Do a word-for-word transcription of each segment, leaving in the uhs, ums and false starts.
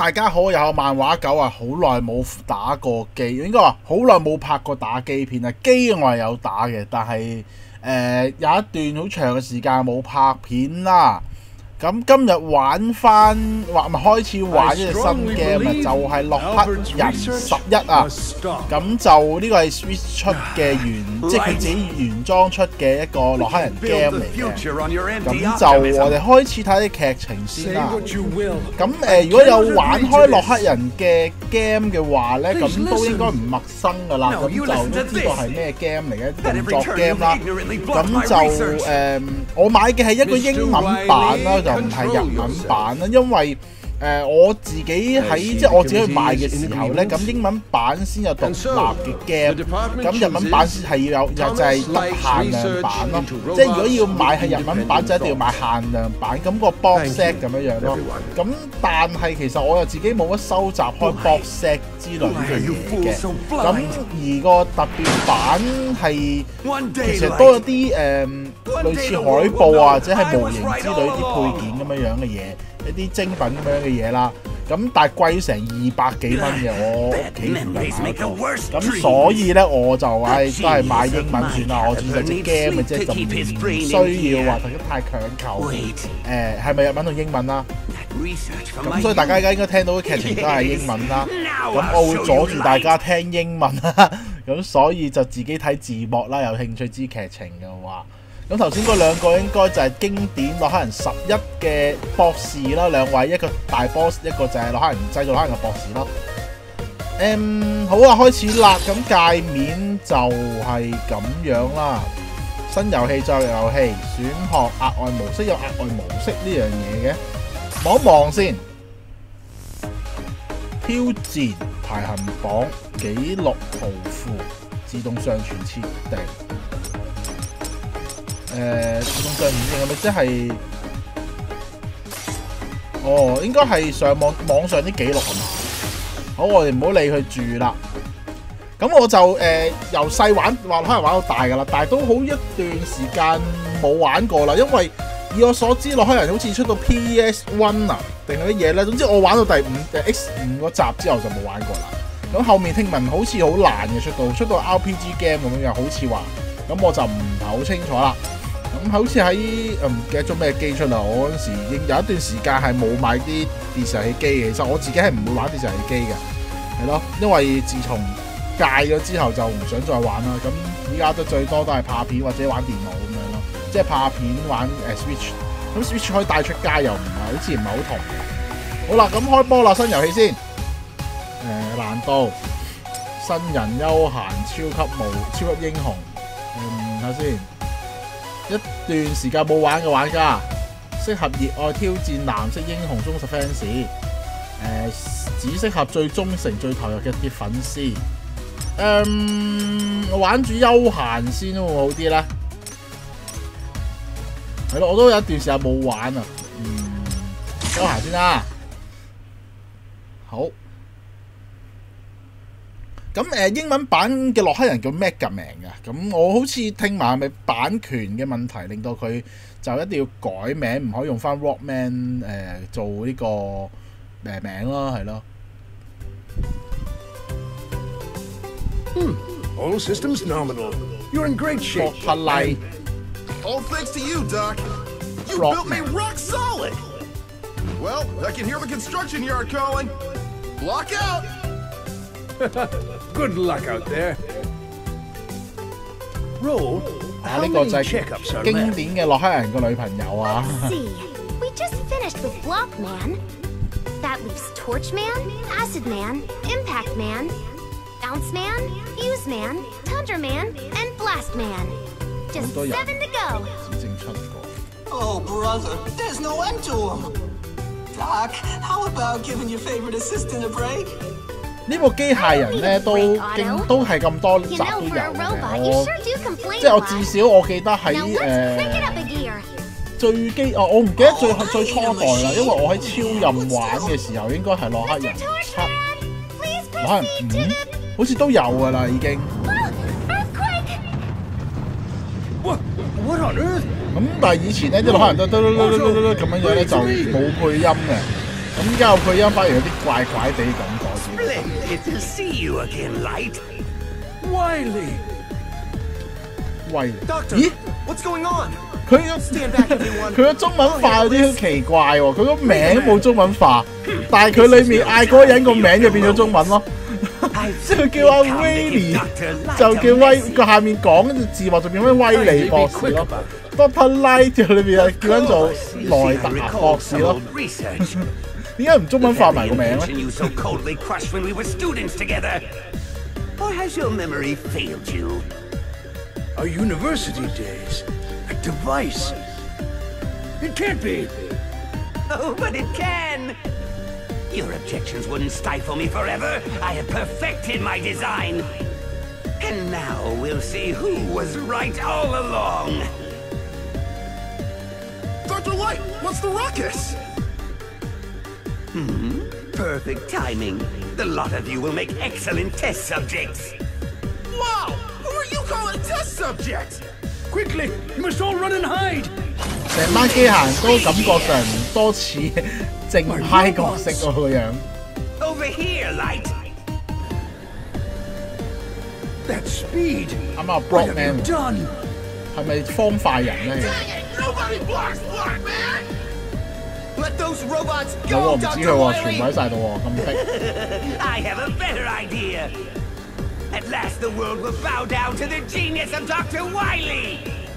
大家好，又有漫畫狗啊，好耐冇打過機，應該話好耐冇拍過打機片啊。機我係有打嘅，但係誒、呃、有一段好長嘅時間冇拍片啦。咁今日玩翻，或咪開始玩一隻新 game 啊，就係洛克人十一啊。咁就呢個係 Switch 出嘅原，即係佢自己原裝出嘅一個洛克人 game 嚟嘅。咁就我哋開始睇啲劇情先啦。咁誒、呃，如果有玩開洛克人嘅 game 嘅話咧，咁都應該唔陌生噶啦。咁就都知道係咩 game 嚟嘅，動作 game 啦。咁就誒、呃，我買嘅係一個英文版啦。唔係日文版啦，因為誒、呃、我自己喺即係我自己去買嘅時候咧，咁英文版先有獨立嘅 game， 咁日文版先係要有就係、是、得限量版咯。即係如果要買係日文版，就一定要買限量版，咁、那個 box set 咁樣樣咯。咁但係其實我又自己冇乜收集開 box set 之類嘅嘢嘅，咁而個特別版係其實都有啲誒、呃、類似海報啊，或者係模型之類啲配件咁樣樣嘅嘢，一啲精品咁樣嘅嘢啦。咁但係貴成二百幾蚊嘅，我屋企附近買到。咁所以咧我就誒、哎、都係買英文算啦。我只係隻 game 嘅啫，就唔需要話特登太強求。誒係咪日文同英文啦？咁所以大家而家應該聽到嘅劇情都係英文啦。咁我會阻住大家聽英文啦。咁所以就自己睇字幕啦。有興趣知劇情嘅話。咁頭先嗰兩個應該就係經典洛克人十一嘅博士啦，兩位一個大 boss， 一個就係洛克人製造洛克人嘅博士咯。誒、嗯，好啊，開始啦。咁界面就係咁樣啦。新遊戲再遊戲，選項額外模式有額外模式呢樣嘢嘅，望一望先。挑戰排行榜紀錄圖庫自動上傳設定。誒、呃、自動上傳係咪即係？哦，應該係上網網上啲記錄啊嘛。好，我哋唔好理佢住啦。咁我就誒由細玩話可能玩到大㗎啦，但係都好一段時間冇玩過啦。因為以我所知，洛克人好似出到 P S 一 啊，定係啲嘢咧。總之我玩到第五誒 X 五嗰集之後就冇玩過啦。咁後面聽聞好似好難嘅出到出到 R P G game 咁樣，好似話。咁我就唔係好清楚啦。咁好似喺唔記得咗咩機出啦，我嗰陣時已經有一段時間係冇買啲電視遊戲機嘅。其實我自己係唔會玩電視遊戲機嘅，係咯，因為自從戒咗之後就唔想再玩啦。咁依家都最多都係拍片或者玩電腦咁樣咯，即係拍片玩誒、呃、Switch。咁 Switch 可以帶出街又唔係好似唔係好同。好啦，咁開波啦，新遊戲先。誒、呃、難度新人休閒超級模超級英雄。嗯，睇下先。一段時間冇玩嘅玩家，適合熱愛挑戰藍色英雄忠實 fans， 誒、呃、只適合最忠誠、最投入嘅鐵粉絲。誒、嗯，玩住休閒先會好啲咧。係咯，我都有一段時間冇玩啊。嗯，休閒先啦。好。咁誒、呃、英文版嘅洛克人叫 Megaman 嘅，咁我好似聽埋係咪版權嘅問題，令到佢就一定要改名，唔可以用翻 Rockman 誒、呃、做呢、這個誒、呃、名咯，係咯。 Hmm. All systems nominal. You're in great shape. All thanks to you, Doc. You built me rock solid. Well, I can hear the construction yard calling. Block out. Good luck out there. Roll. 啊，呢個就係經典嘅洛克人個女朋友啊。 Let's see. We just finished with Block Man. That leaves Torch Man, Acid Man, Impact Man, Bounce Man, Fuse Man, Tundra Man, and Blast Man. Just seven to go. 只剩七個。 Oh, brother, there's no end to them. Doc, how about giving your favorite assistant a break? 呢部機械人咧都經都係咁多集都有嘅，我即係我至少我記得喺誒、呃、最基哦，我唔記得最最初代啦，因為我喺超任玩嘅時候應該係洛克人七、洛克人五，好似都有㗎啦已經。咁但係以前咧啲洛克人都都都都都都咁樣樣咧就冇配音嘅，咁依家有配音反而有啲怪怪地感覺。 Splendid to see you again, Light. Wiley! 喂， Doctor, 咦？ what's going on? 佢 Stand back, everyone. 佢個中文化有啲好奇怪喎，佢個名冇中文化，但係佢裡面嗌嗰個人個名就變咗中文咯。即係佢叫阿威利，就叫威個下面講跟住字幕就變咗威利博士咯。Doctor Light 就裏邊係叫緊做萊特牙博士咯。點解唔中文化埋個名咧？ You so coldly crushed when we were students together. Or has your memory failed you? Our university days. A device. It can't be. Oh, but it can. Your objections wouldn't stifle me forever. I have perfected my design. And now we'll see who was right all along. Doctor Light, what's the ruckus? Hmm? Perfect timing. The lot of you will make excellent test subjects. Wow! Who are you calling test subjects? Quickly! You must all run and hide! 成班機械人都感覺上多似正派角色喎個樣。 Over here, Light. That speed! 啱啱 What have you Blockman done? 係咪方塊人咧？ Nobody blocks Block Man! Let those robots 有喎， go, 唔知 Doctor 佢喎，全 Wily! 部喺晒度喎，咁逼。 I have a better idea. At last the world will bow down to the genius of Doctor Wily.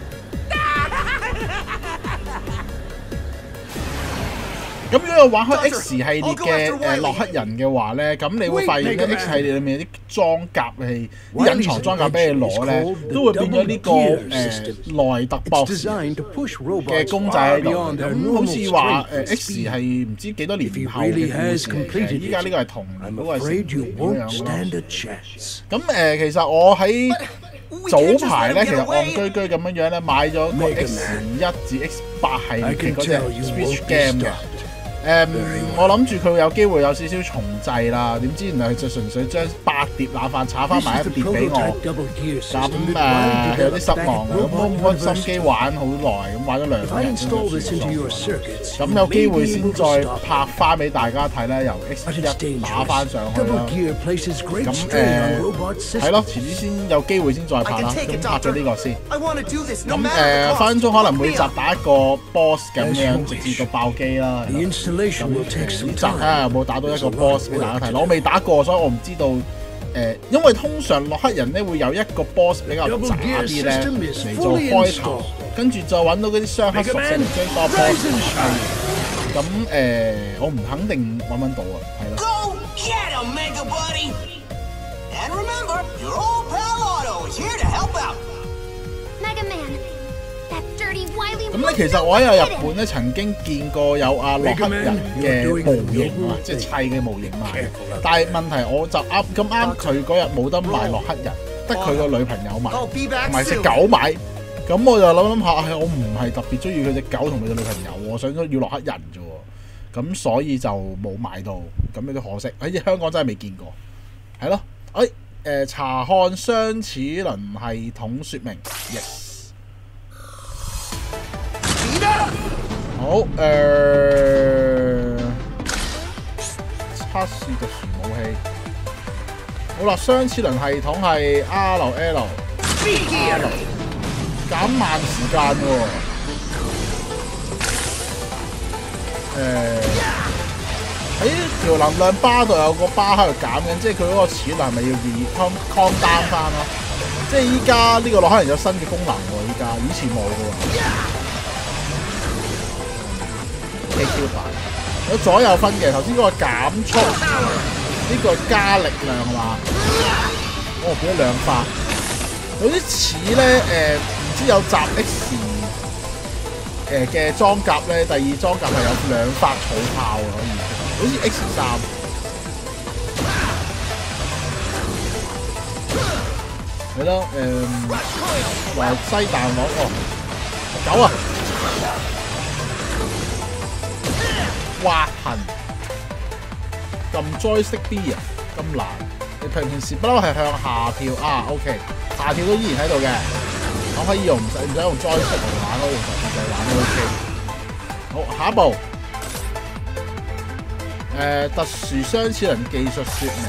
咁如果玩開 X 系列嘅誒洛克人嘅話咧，咁你會發現咧 X 系列裏面有啲裝甲係啲隱藏裝甲俾你攞咧，都會變咗呢個誒萊特博士嘅公仔喺度。咁好似話誒 X 係唔知幾多年後嘅故事嚟嘅，依家呢個係童年嗰個係成年咁樣咯。咁誒其實我喺早排咧，其實戇居居咁樣樣咧買咗個 X 一至 X 八系列嘅嗰隻 Switch game 嘅。誒、嗯，我諗住佢有機會有少少重製啦，點知原來佢就純粹將八碟冷飯炒翻埋一碟俾我，咁誒、呃、有啲失望嘅，咁我冇乜心機玩好耐，咁玩咗兩日先咗，咁有機會先再拍翻俾大家睇咧，由 X 一打翻上去啦，咁誒係咯，遲啲先有機會先再拍啦，咁拍咗呢個先，咁誒分分鐘可能每集打一個 boss 咁樣，直至到爆機啦。咁呢集睇下有冇打到一個 boss 俾大家睇咯，我未打過，所以我唔知道誒、呃，因為通常洛克人咧會有一個 boss 比較渣啲咧嚟做開頭，跟住就揾到嗰啲雙黑屬性將多 boss 打低。咁誒、呃，我唔肯定揾唔揾到啊，係咯。 Go get him, Mega Buddy! And remember, your old pal Otto is here to help out. Mega Man, that dirty Wily 咁咧，其實我喺日本咧曾經見過有阿洛克人嘅模型啊，即係砌嘅模型賣。但係問題我就啱咁啱佢嗰日冇得賣洛克人，得佢個女朋友買，同埋隻狗買。咁我就諗諗下，唉，我唔係特別中意佢隻狗同佢嘅女朋友，我想要洛克人啫喎。咁所以就冇買到，咁有啲可惜。喺香港真係未見過，係咯。誒、哎、誒，查看相齒輪系統說明 ，yes。好誒、呃，測試特殊武器。好啦，相齒輪系統係 R L L， 減慢時間喎。誒、呃，喺條能量巴度有個巴喺度減緊，即係佢嗰個齒輪係咪要 re calm down 翻咯？即係依家呢個洛克人有新嘅功能喎，依家以前冇嘅喎。A Q 版有左右分嘅，頭先嗰個減速，呢、這個加力量係嘛？哦，變咗兩發，有啲似咧誒，唔知有集 X 誒嘅裝甲咧，第二裝甲係有兩發草炮可以，好似 X 三。係咯，誒話西彈攞哦，狗啊！滑痕撳 joystick B 啊，咁難！你平平時不嬲係向下跳啊 ，OK， 下跳都依然喺度嘅，我可以用唔使唔使用 joystick 嚟玩咯，用手掣玩都 OK。好，下一步，誒、 誒特殊相似能技術説明。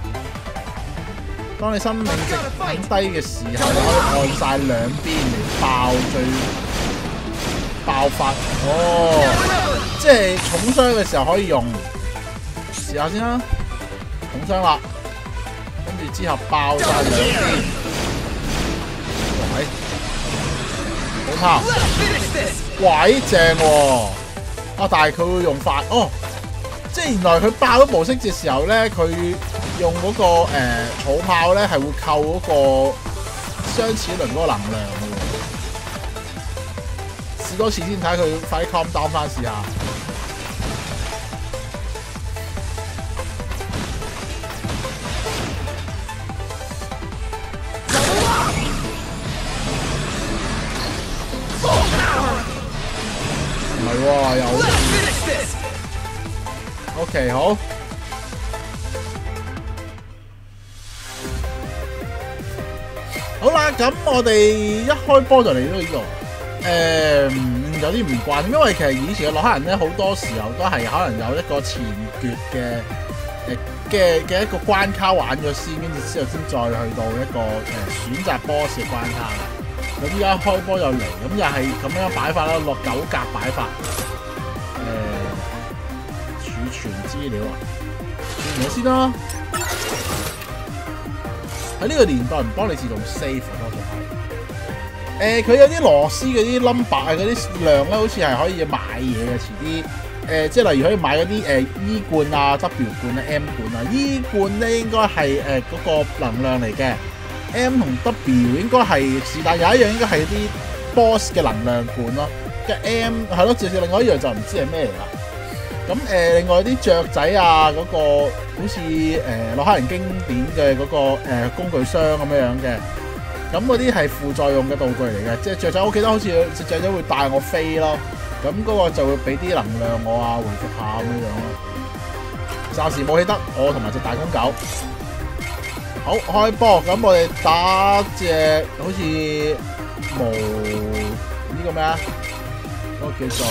當你生命值很低嘅時候，你可以按晒兩邊嚟爆最爆發。哦，即係重傷嘅時候可以用。試下先啦，重傷啦，跟住之後爆晒兩邊。喂，好炮！喂，正喎！啊，但係佢會用快哦。即係原來佢爆咗模式嘅時候咧，佢用嗰、那個誒土、呃、炮咧係會扣嗰個相似輪嗰個能量嘅喎。試多次先睇佢快啲 calm down 翻試下。唔係喎，有。OK， 好。好啦，咁我哋一開波就嚟到呢度。誒、嗯，有啲唔慣，因為其實以前嘅洛克人咧，好多時候都係可能有一個前決嘅誒嘅嘅一個關卡玩咗先，跟住之後先再去到一個誒、呃、選擇 boss 嘅關卡。咁依家開波又嚟，咁又係咁樣擺法啦，落九格擺法。儲存資料啊，儲存先啦。喺呢個年代唔幫你自動 save 多數係。誒，佢有啲螺絲嗰啲 number 啊，嗰啲量咧，好似係可以買嘢嘅。遲啲誒，即係例如可以買嗰啲誒 E 罐啊、W 罐啊、M 罐啊。E 罐咧應該係誒嗰個能量嚟嘅 ，M 同 W 應該係是但有一樣應該係啲 boss 嘅能量罐咯。嘅 M 係咯，至少另外一樣就唔知係咩嚟啦。咁誒、呃，另外啲雀仔啊，嗰、那個好似誒洛克人經典嘅嗰、那個、呃、工具箱咁樣樣嘅，咁嗰啲係輔助用嘅道具嚟嘅，即係雀仔，我記得好似隻雀仔會帶我飛咯，咁嗰個就會俾啲能量我啊，回復下咁樣樣咯。暫時冇起得我同埋隻大公狗。好，開波，咁我哋打隻好似無呢、這個咩啊？嗰、那個叫做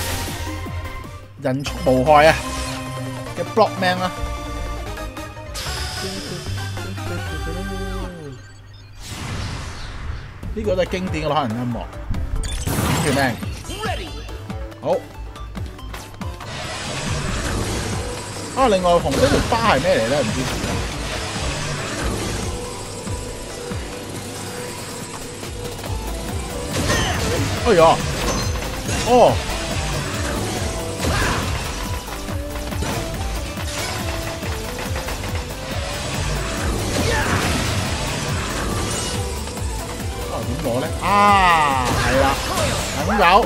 人畜無害啊嘅 Blockman 啦，呢個都係經典嘅洛克人音樂。叫咩？好。啊，另外紅色條巴係咩嚟咧？唔知。哎呀！哦。點攞咧？啊，係啦，咁有，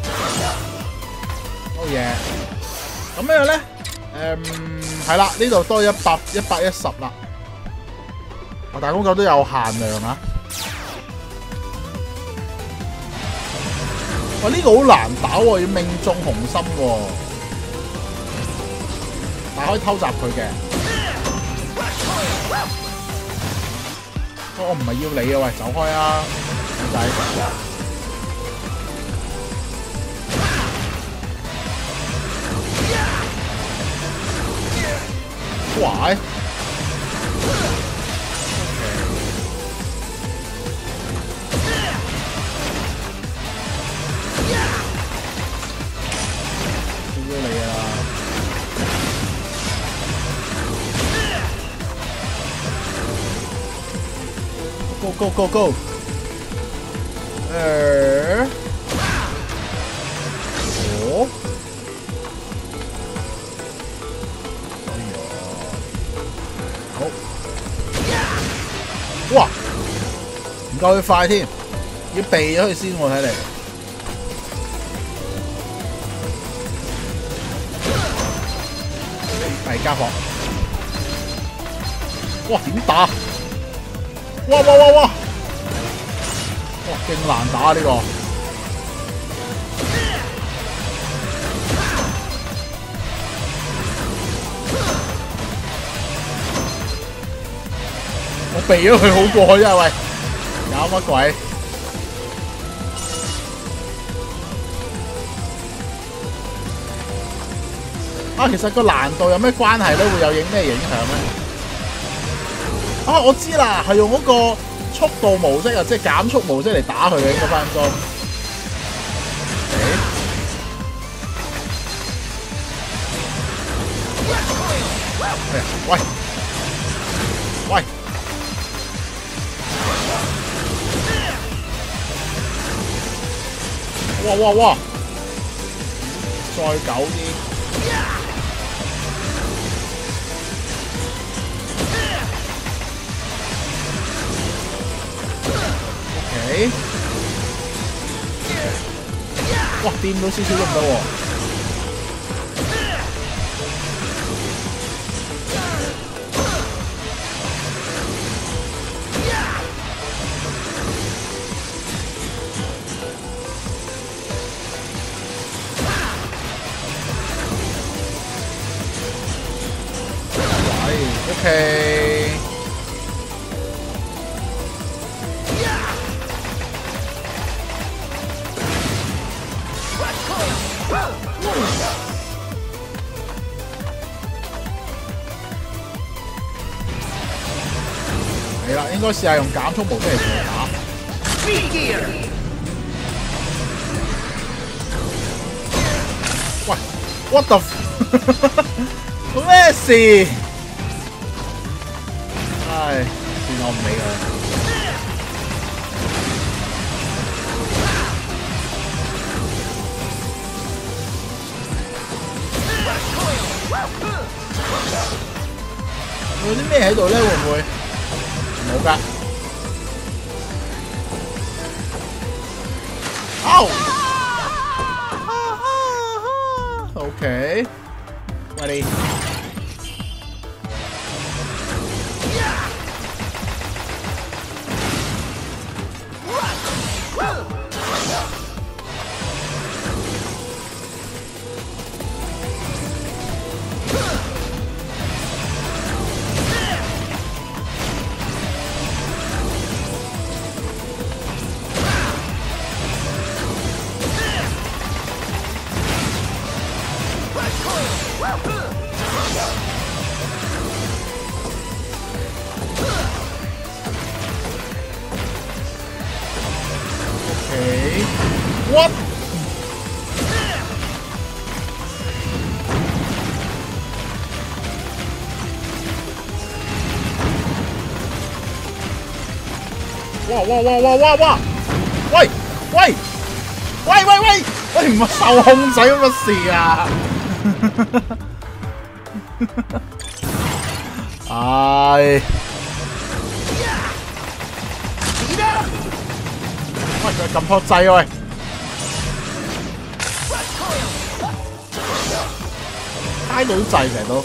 好嘢。咁咩咧？誒，係啦，呢度多一百一百一十啦。我大公狗都有限量啊！哇，呢個好難打喎，要命中紅心喎，但係可以偷襲佢嘅。我唔係要你啊！喂，走開啊，仔！哇！要你啊！ Go go go go！ 誒，哦，好，哇，唔夠佢快添，要避咗佢先喎，睇嚟。係家伙，哇，點打？ 哇哇哇哇！哇，勁難打呢個。我避咗佢好過啫，喂！搞乜鬼？ 啊，其實個難度有咩關係咧？會有影咩影響咧？啊，我知啦，係用嗰個速度模式啊，即係減速模式嚟打佢嘅應該分鐘。喂喂！哇哇哇！再久啲。OK。哇！掂到少少都唔得喎。OK。係啦，應該試下用減速模式嚟同佢打。喂 ，what the？ 咩事？唉，算我唔理佢。有啲咩喺度咧？會唔會？冇㗎。哦 ！OK， ready。What？ 哇哇哇哇哇哇！喂喂喂喂喂喂！唔係受控制乜事啊？唉！喂，佢撳錯掣喂！挨到掣成日都。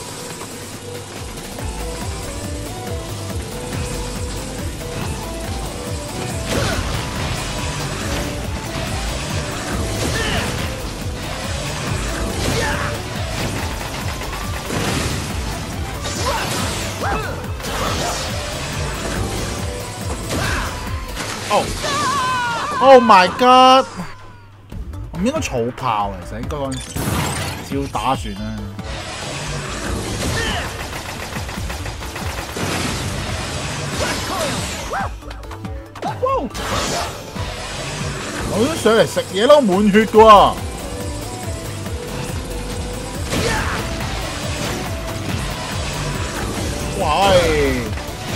哦 ！Oh my god！ 我唔應該儲炮，其實應該嗰陣時照打算啦。我都上嚟食嘢咯，滿血㗎喎。喂！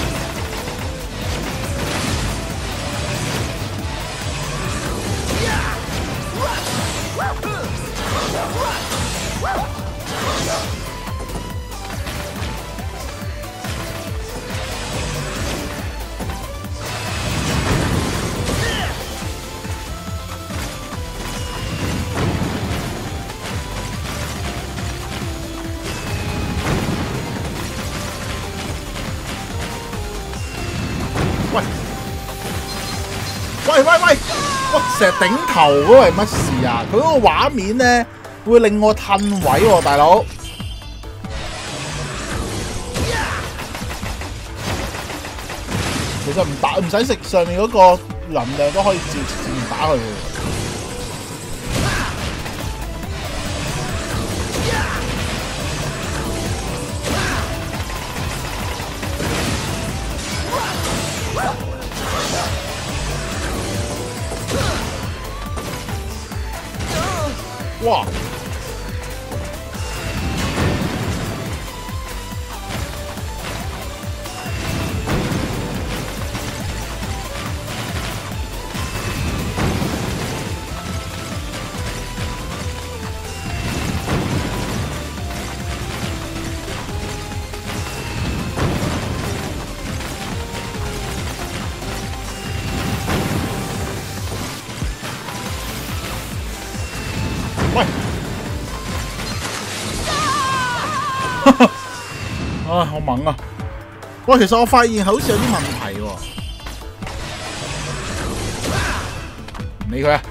喂喂喂！哇，成日頂頭嗰個係乜事啊？佢嗰個畫面咧會令我褪位喎，大佬。其實唔打唔使食上面嗰個能量都可以照直接打佢嘅。 哇！喂！唉，好猛啊！喂，其實我發現好似有啲問題喎，唔理佢啊，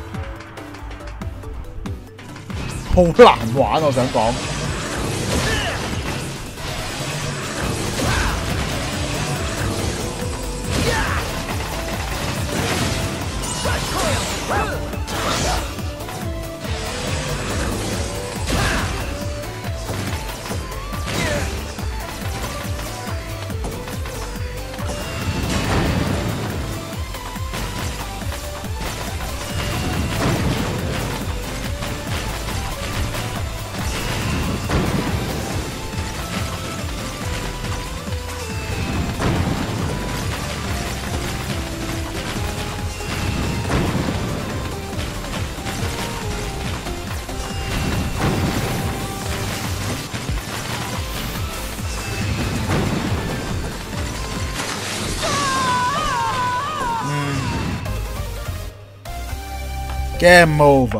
好難玩我想講。Game over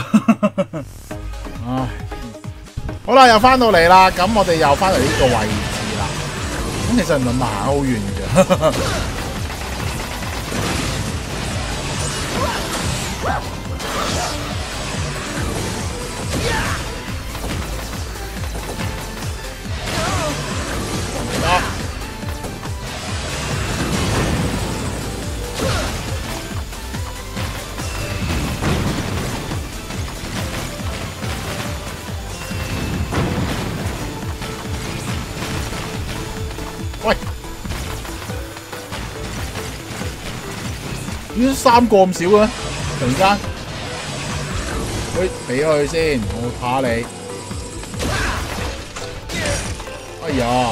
唉，好啦，又翻到嚟啦，咁我哋又翻嚟呢個位置啦。咁其實唔係行好遠嘅。喂，點解三個咁少嘅？突然間，喂，俾咗佢先，我怕你。哎呀！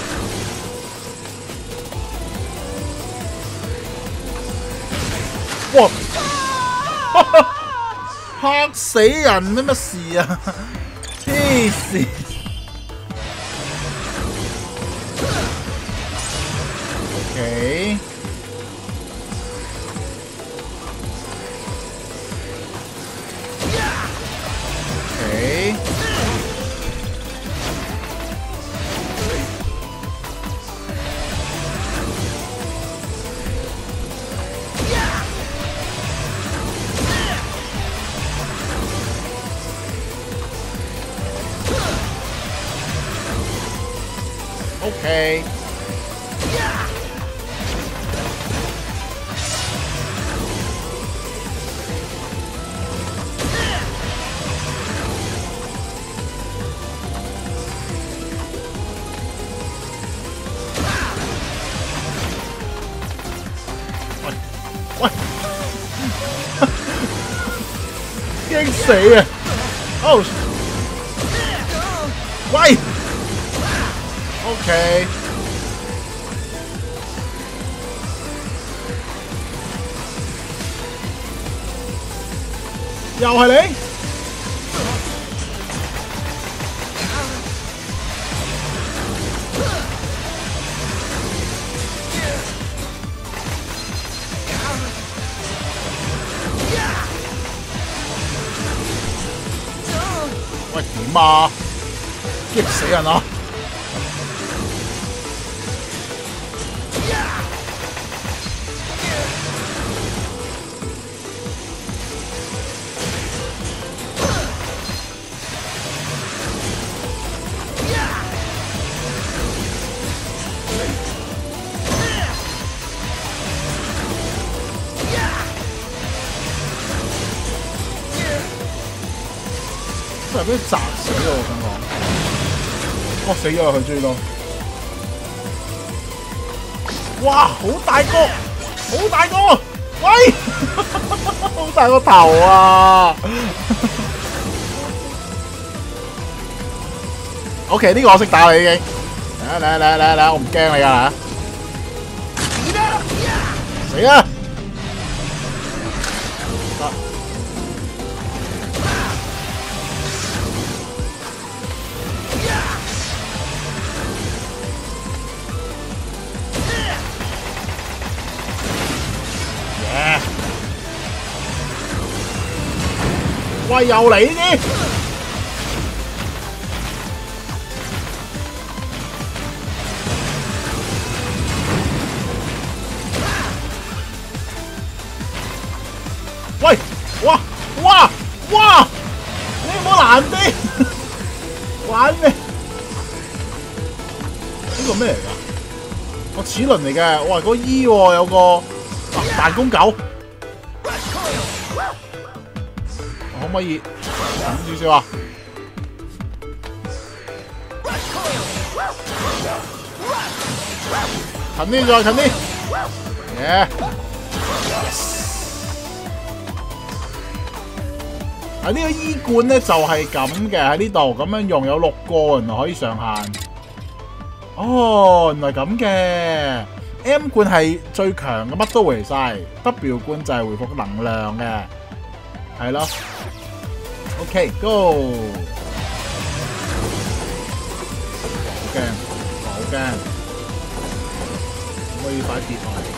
哇！嚇死人咩乜事啊？黐線！Okay. Okay. Okay.喂，驚死啊！哦，喂 ，OK， 又係你。喂，點啊？激死人啊！真係俾佢砸死咯！我想講，哦死咗啦佢追到，哇好大個，好大個，喂，好大個頭啊！ OK， 呢個我識打你已經。嚟嚟嚟嚟嚟，我唔驚你㗎嚇。死啊！得。耶！喂，又嚟呢啲。喂，哇哇哇！你唔好難啲，玩咩？呢個咩嚟㗎？個齒輪嚟嘅，哇！個 E 喎，有個啊彈弓狗，可唔可以近少少啊？近啲再近啲，耶！啊！呢個衣罐咧就係咁嘅，喺呢度咁樣用，有六個原來可以上限。哦，原來咁嘅。M 罐係最強嘅，乜都回晒。W 罐就係回復能量嘅，係咯。OK，Go。好驚，好驚，可以快跌落嚟。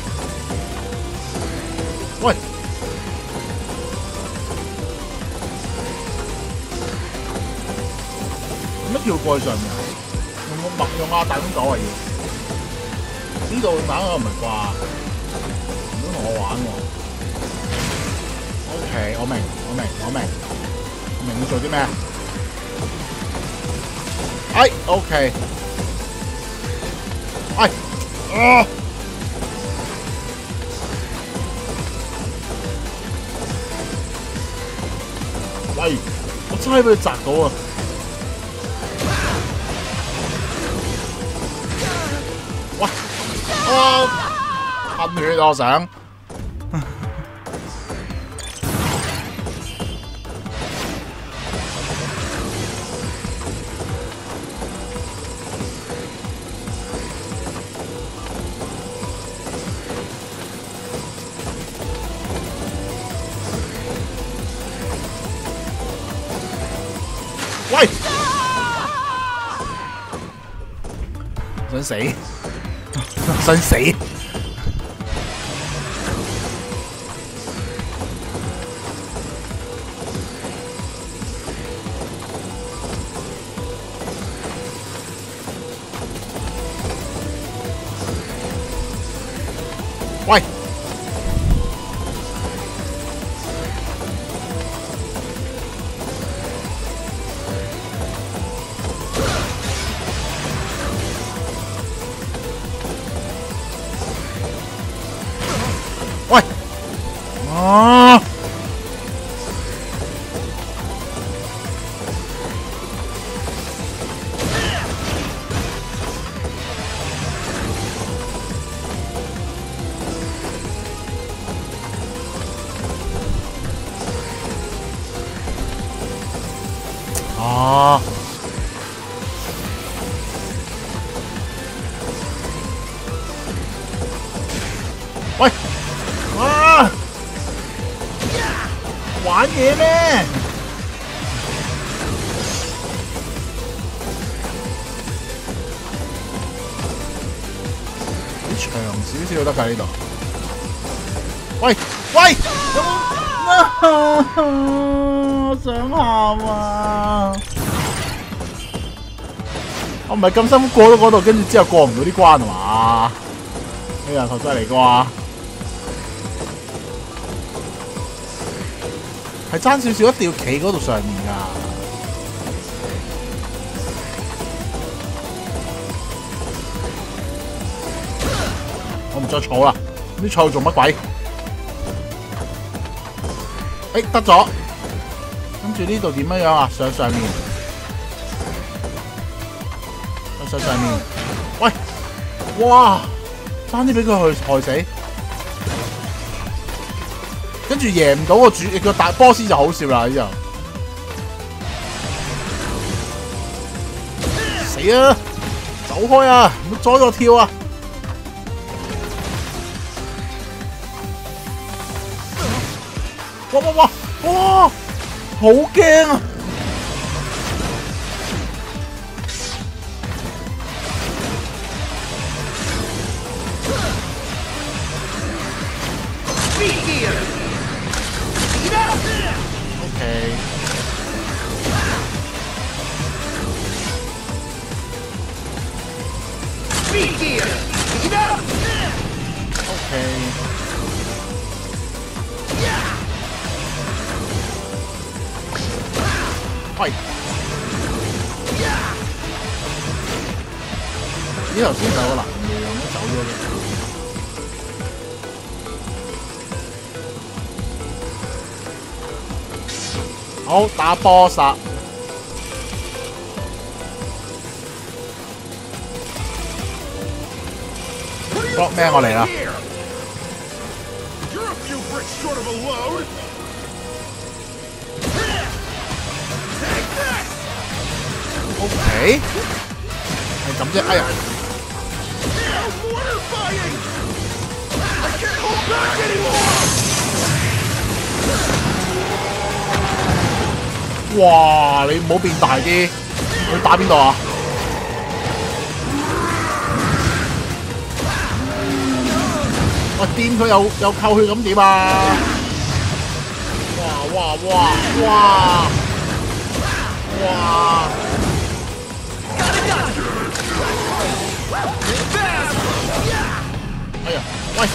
喂！點樣跳過去上面啊？用個麥用阿大公狗啊要？呢度打我唔係啩？唔好同我玩喎。OK， 我明，我明，我明，我明要做啲咩？哎 ，OK， 哎，啊！喂，我真係俾佢砸到啊！喂，啊！噴血我想。喂！想死！想死！喂！喂！啊！啊！喂！啊！玩嘢咩？好長少少得㗎呢度。喂喂！有冇？我想喊啊！我唔係咁辛苦過到嗰度，跟住之後過唔到啲關係嘛？呢人頭真係嚟啩？係爭少少，一定要企嗰度上面㗎。我唔再儲啦，啲儲做乜鬼？誒得咗，跟住呢度點樣樣啊？上上面，上上面，喂，哇！爭啲俾佢去害死。跟住贏唔到個主個大 boss 就好笑啦！呢度死啊！走開啊！唔好阻咗我跳啊！哇哇哇哇！好驚啊！OK。OK。喂！咦，頭先有個男嘅咁樣走咗嘅。好，打 boss 啦！block 咩？我嚟啦！ You're a few bricks short of a load. Take that. OK， 係咁啫。哎呀！ No mortar fighting. I can't hold back anymore. 哇！你唔好變大啲，佢打邊度啊？我掂佢又又扣血咁點啊？哇哇哇哇哇！哎呀，喂！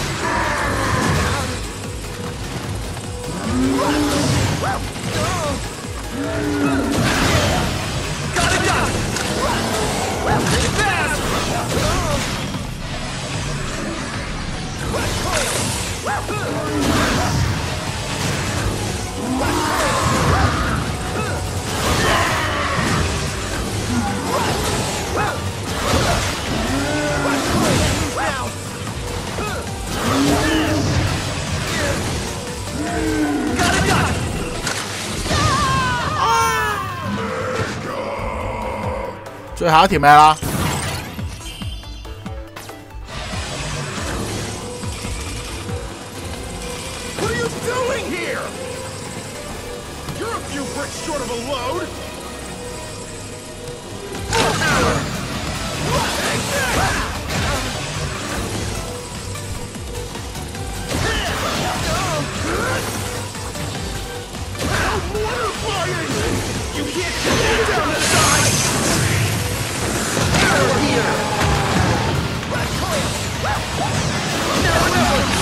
最後一條咩啦？ What are you doing here? You're a few bricks short of a load. Take that. No mortar fighting. You can't get down the side. Here. No, no.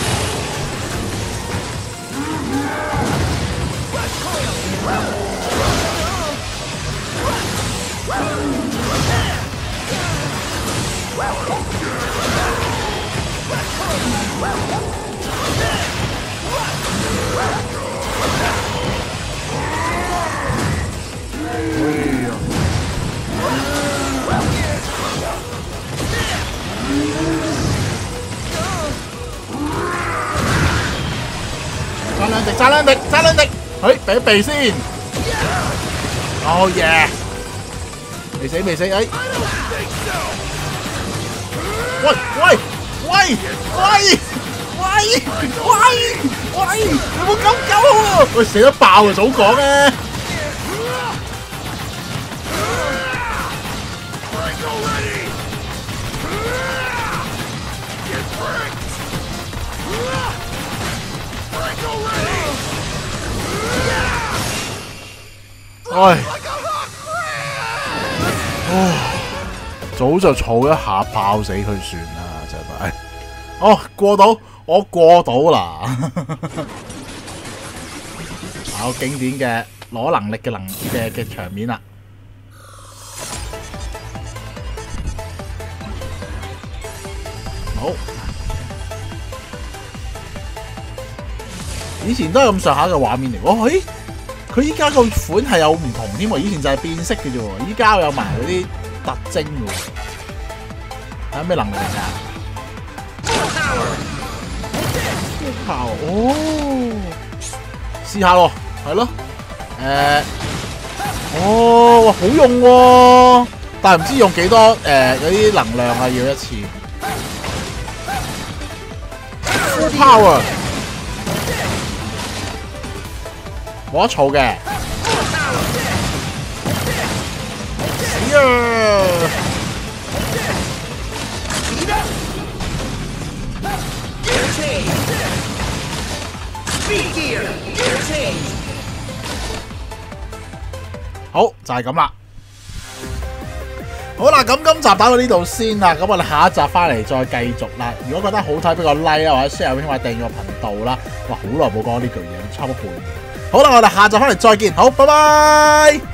爭兩滴，爭兩滴，爭兩滴，佢避一避先。哦耶！未死未死，哎！喂喂喂喂喂喂喂！有冇咁狗啊？喂，死得爆啊！早講啊！ 唉，哦，早就儲一下爆死佢算啦，真係。哦，過到，我過到啦。好經典嘅攞能力嘅能嘅嘅場面啦。好，以前都係咁上下嘅畫面嚟。哦，咦？ 佢依家個款係有唔同添喎，以前就係變色嘅啫喎，依家有埋嗰啲特徵嘅喎。睇下咩能力嚟㗎？炮哦，試下咯，係咯，誒，哦，哇，好用喎！ 但係唔知用幾多誒嗰啲能量啊，要一次。Full power 冇得儲嘅。死啊！好，就係咁啦。好啦，咁今集打到呢度先啦，咁我哋下一集翻嚟再繼續啦。如果覺得好睇，俾個 like 啦，或者 share 或者訂閱個頻道啦。哇，好耐冇講呢句嘢，差唔多半年。好啦，我哋下集翻嚟再見，好，拜拜。